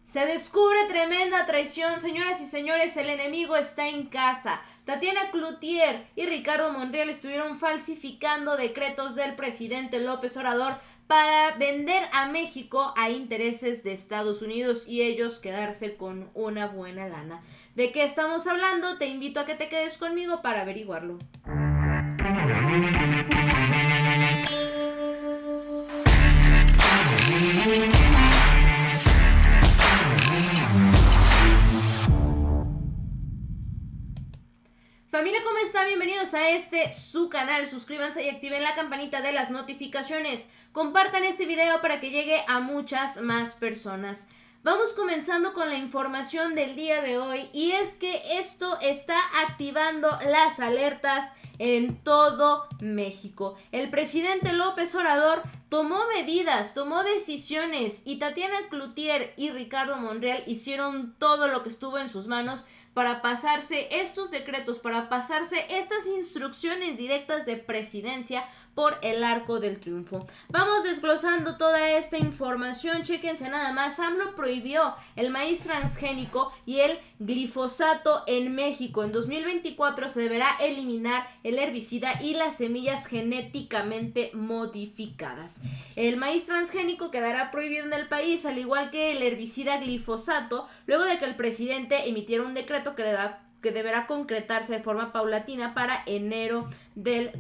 Se descubre tremenda traición, señoras y señores, el enemigo está en casa. Tatiana Cloutier y Ricardo Monreal estuvieron falsificando decretos del presidente López Obrador para vender a México a intereses de Estados Unidos y ellos quedarse con una buena lana. ¿De qué estamos hablando? Te invito a que te quedes conmigo para averiguarlo. Familia, ¿cómo están? Bienvenidos a su canal. Suscríbanse y activen la campanita de las notificaciones. Compartan este video para que llegue a muchas más personas. Vamos comenzando con la información del día de hoy y es que esto está activando las alertas en todo México. El presidente López Obrador tomó medidas, tomó decisiones y Tatiana Cloutier y Ricardo Monreal hicieron todo lo que estuvo en sus manos para pasarse estos decretos, para pasarse estas instrucciones directas de presidencia por el Arco del Triunfo. Vamos desglosando toda esta información, chéquense nada más. AMLO prohibió el maíz transgénico y el glifosato en México. En 2024 se deberá eliminar el herbicida y las semillas genéticamente modificadas. El maíz transgénico quedará prohibido en el país, al igual que el herbicida glifosato, luego de que el presidente emitiera un decreto que deberá concretarse de forma paulatina para enero del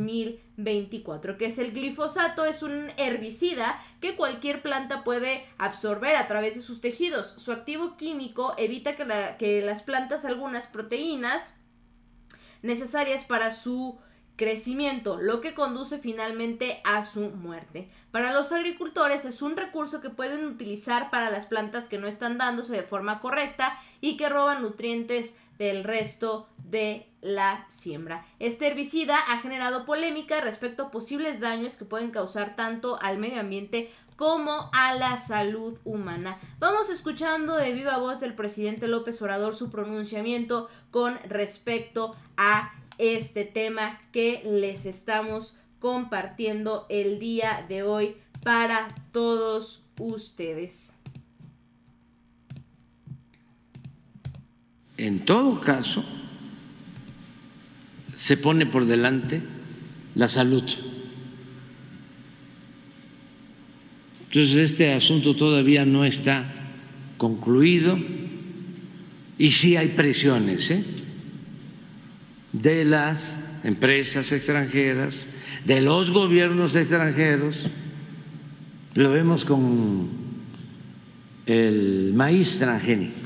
2024. Que es el glifosato, es un herbicida que cualquier planta puede absorber a través de sus tejidos. Su activo químico evita que las plantas algunas proteínas necesarias para su crecimiento, lo que conduce finalmente a su muerte. Para los agricultores es un recurso que pueden utilizar para las plantas que no están dándose de forma correcta y que roban nutrientes del resto de la siembra. Este herbicida ha generado polémica respecto a posibles daños que pueden causar tanto al medio ambiente como a la salud humana. Vamos escuchando de viva voz del presidente López Obrador su pronunciamiento con respecto a este tema que les estamos compartiendo el día de hoy para todos ustedes. En todo caso, se pone por delante la salud. Entonces, este asunto todavía no está concluido y sí hay presiones, de las empresas extranjeras, de los gobiernos extranjeros. Lo vemos con el maíz transgénico,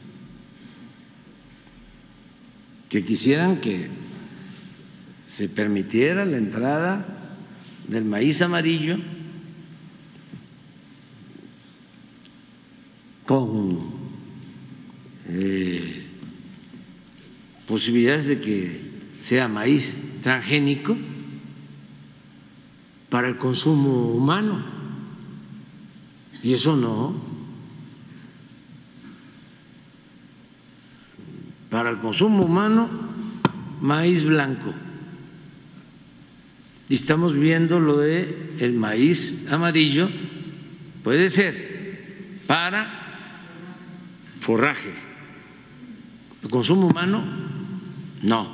que quisieran que se permitiera la entrada del maíz amarillo con posibilidades de que sea maíz transgénico para el consumo humano, y eso no. Para el consumo humano, maíz blanco. Y estamos viendo lo de el maíz amarillo, puede ser para forraje. El consumo humano, no.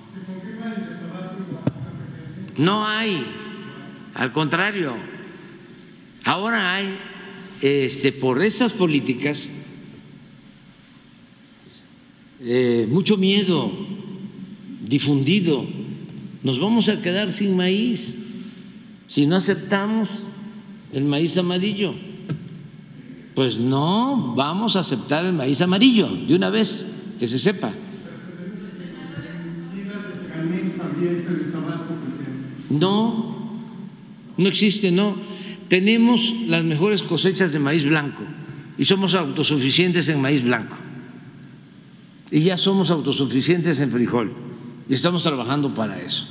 No hay, al contrario. Ahora hay, por estas políticas, mucho miedo difundido. Nos vamos a quedar sin maíz si no aceptamos el maíz amarillo. Pues no vamos a aceptar el maíz amarillo de una vez, que se sepa. No, no existe, no. Tenemos las mejores cosechas de maíz blanco y somos autosuficientes en maíz blanco. Y ya somos autosuficientes en frijol y estamos trabajando para eso.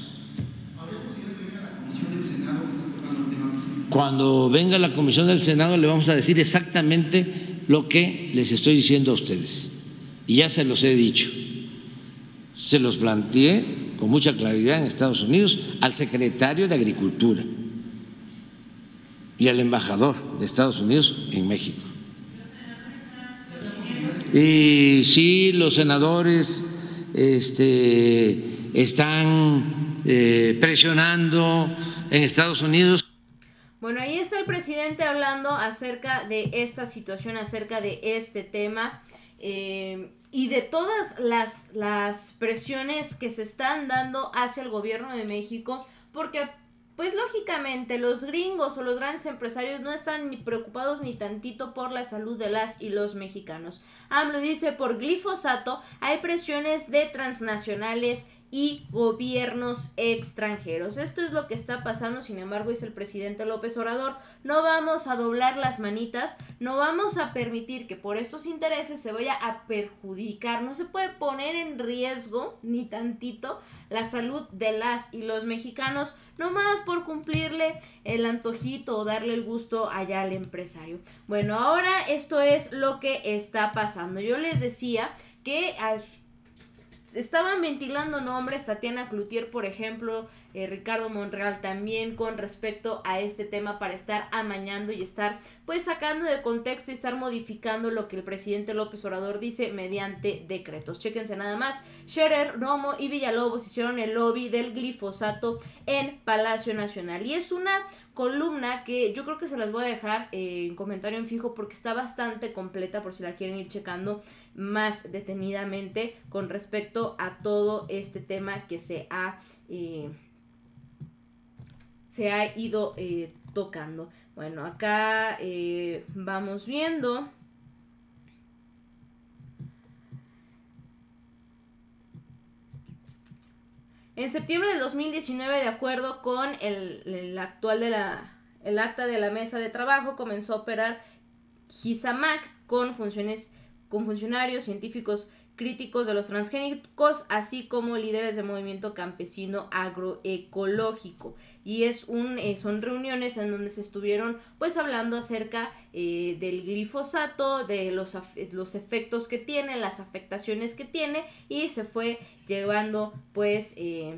Cuando venga la comisión del Senado le vamos a decir exactamente lo que les estoy diciendo a ustedes. Y ya se los he dicho. Se los planteé con mucha claridad en Estados Unidos al secretario de Agricultura y al embajador de Estados Unidos en México. Y sí, los senadores están presionando en Estados Unidos. Bueno, ahí está el presidente hablando acerca de esta situación, acerca de este tema y de todas las presiones que se están dando hacia el gobierno de México, porque pues lógicamente los gringos o los grandes empresarios no están ni preocupados ni tantito por la salud de las y los mexicanos. AMLO dice, por glifosato hay presiones de transnacionales y gobiernos extranjeros. Esto es lo que está pasando, sin embargo, dice el presidente López Obrador, no vamos a doblar las manitas, no vamos a permitir que por estos intereses se vaya a perjudicar, no se puede poner en riesgo ni tantito la salud de las y los mexicanos, nomás por cumplirle el antojito o darle el gusto allá al empresario. Bueno, ahora esto es lo que está pasando. Yo les decía que estaban ventilando nombres, Tatiana Cloutier, por ejemplo, Ricardo Monreal también, con respecto a este tema, para estar amañando y estar pues sacando de contexto y estar modificando lo que el presidente López Obrador dice mediante decretos. Chéquense nada más, Scherer, Romo y Villalobos hicieron el lobby del glifosato en Palacio Nacional, y es una columna que yo creo que se las voy a dejar en comentario en fijo porque está bastante completa por si la quieren ir checando más detenidamente con respecto a todo este tema que se ha ido tocando. Bueno, acá vamos viendo. En septiembre del 2019, de acuerdo con el acta de la mesa de trabajo, comenzó a operar GISAMAC con funcionarios científicos críticos de los transgénicos, así como líderes del movimiento campesino agroecológico. Y son reuniones en donde se estuvieron pues hablando acerca del glifosato, de los efectos que tiene, las afectaciones que tiene, y se fue llevando pues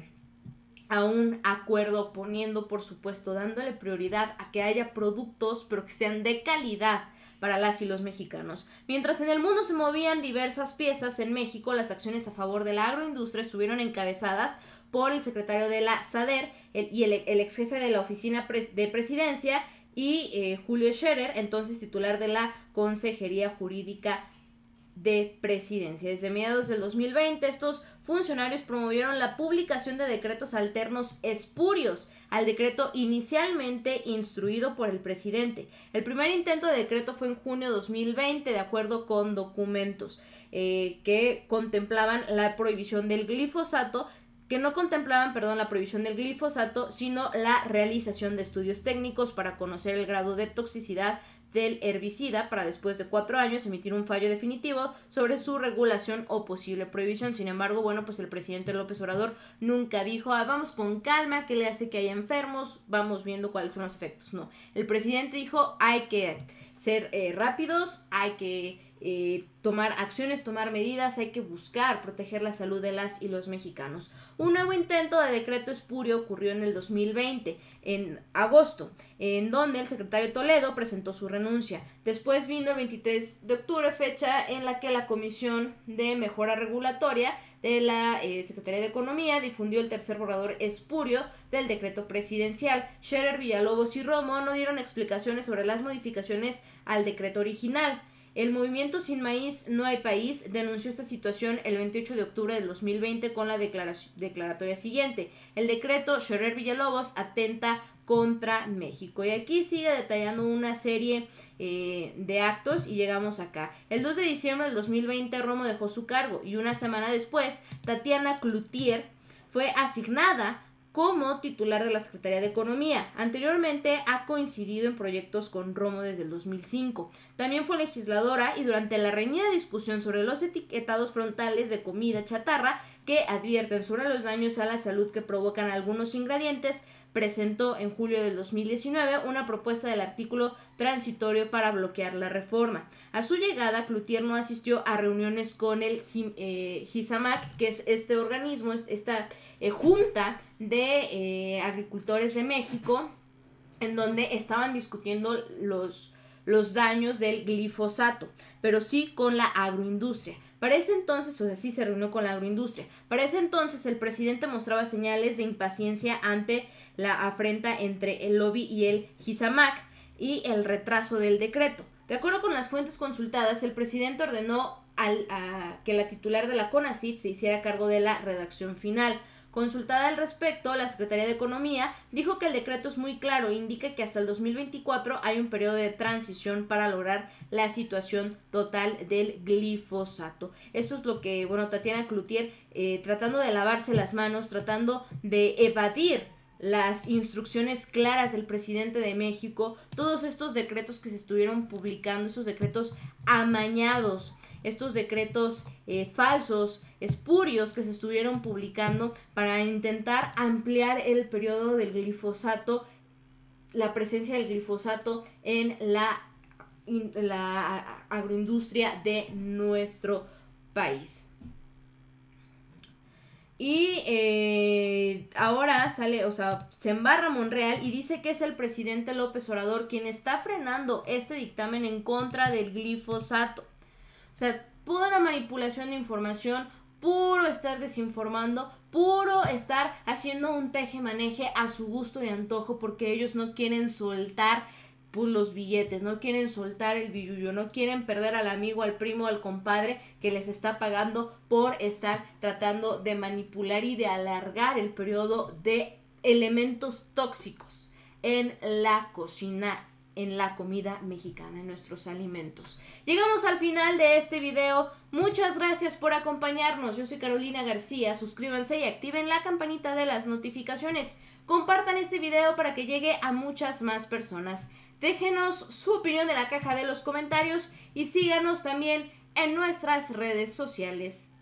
a un acuerdo, poniendo por supuesto, dándole prioridad a que haya productos pero que sean de calidad para las y los mexicanos. Mientras en el mundo se movían diversas piezas, en México las acciones a favor de la agroindustria estuvieron encabezadas por el secretario de la SADER y el ex jefe de la oficina de presidencia, y Julio Scherer, entonces titular de la Consejería Jurídica de Presidencia. Desde mediados del 2020, estos funcionarios promovieron la publicación de decretos alternos espurios al decreto inicialmente instruido por el presidente. El primer intento de decreto fue en junio de 2020, de acuerdo con documentos que contemplaban la prohibición del glifosato, la prohibición del glifosato, sino la realización de estudios técnicos para conocer el grado de toxicidad del herbicida, para después de 4 años emitir un fallo definitivo sobre su regulación o posible prohibición. Sin embargo, bueno, pues el presidente López Obrador nunca dijo, vamos con calma, ¿qué le hace que haya enfermos? Vamos viendo cuáles son los efectos. No, el presidente dijo, hay que ser rápidos, hay que tomar acciones, tomar medidas, hay que buscar proteger la salud de las y los mexicanos. Un nuevo intento de decreto espurio ocurrió en el 2020, en agosto, en donde el secretario Toledo presentó su renuncia. Después vino el 23 de octubre, fecha en la que la Comisión de Mejora Regulatoria de la Secretaría de Economía difundió el tercer borrador espurio del decreto presidencial. Scherer, Villalobos y Romo no dieron explicaciones sobre las modificaciones al decreto original. El movimiento Sin Maíz No Hay País denunció esta situación el 28 de octubre del 2020 con la declaratoria siguiente: el decreto Scherer-Villalobos atenta contra México. Y aquí sigue detallando una serie de actos y llegamos acá. El 2 de diciembre del 2020 Romo dejó su cargo y una semana después Tatiana Cloutier fue asignada como titular de la Secretaría de Economía. Anteriormente ha coincidido en proyectos con Romo desde el 2005. También fue legisladora y durante la reñida discusión sobre los etiquetados frontales de comida chatarra que advierten sobre los daños a la salud que provocan algunos ingredientes, presentó en julio del 2019 una propuesta del artículo transitorio para bloquear la reforma. A su llegada, Cloutier no asistió a reuniones con el GISAMAC, que es este organismo, esta junta de agricultores de México, en donde estaban discutiendo los daños del glifosato, pero sí con la agroindustria. Para ese entonces, o sea, sí se reunió con la agroindustria. Para ese entonces el presidente mostraba señales de impaciencia ante la afrenta entre el lobby y el Gizamac y el retraso del decreto. De acuerdo con las fuentes consultadas, el presidente ordenó que la titular de la CONACYT se hiciera cargo de la redacción final. Consultada al respecto, la Secretaría de Economía dijo que el decreto es muy claro, indica que hasta el 2024 hay un periodo de transición para lograr la situación total del glifosato. Esto es lo que, Tatiana Cloutier, tratando de lavarse las manos, tratando de evadir las instrucciones claras del presidente de México, todos estos decretos que se estuvieron publicando, estos decretos amañados, estos decretos falsos, espurios que se estuvieron publicando para intentar ampliar el periodo del glifosato, la presencia del glifosato en la agroindustria de nuestro país. Y ahora se embarra Monreal y dice que es el presidente López Obrador quien está frenando este dictamen en contra del glifosato. O sea, pura manipulación de información, puro estar desinformando, puro estar haciendo un teje-maneje a su gusto y antojo, porque ellos no quieren soltar los billetes, no quieren soltar el billullo, no quieren perder al amigo, al primo, al compadre que les está pagando por estar tratando de manipular y de alargar el periodo de elementos tóxicos en la cocina, en la comida mexicana, en nuestros alimentos. Llegamos al final de este video. Muchas gracias por acompañarnos. Yo soy Carolina García. Suscríbanse y activen la campanita de las notificaciones. Compartan este video para que llegue a muchas más personas. Déjenos su opinión en la caja de los comentarios y síganos también en nuestras redes sociales.